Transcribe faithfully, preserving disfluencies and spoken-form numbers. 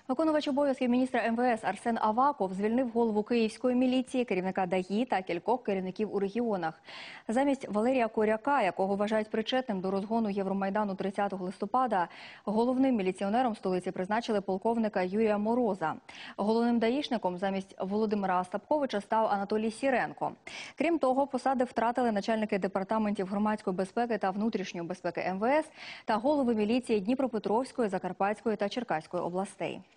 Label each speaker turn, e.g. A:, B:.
A: Виконувач обов'язків міністра ем ве ес Арсен Аваков звільнив голову Київської міліції, керівника ДАІ та кількох керівників у регіонах. Замість Валерія Коряка, якого вважають причетним до розгону Євромайдану тридцятого листопада, головним міліціонером столиці призначили полковника Юрія Мороза. Головним даїшником замість Володимира Остапковича став Анатолій Сіренко. Крім того, посади втратили начальники департаментів громадської безпеки та внутрішньої безпеки ем ве ес та голови міліції Дніпропетровської, Закарпатської та Черкаської областей.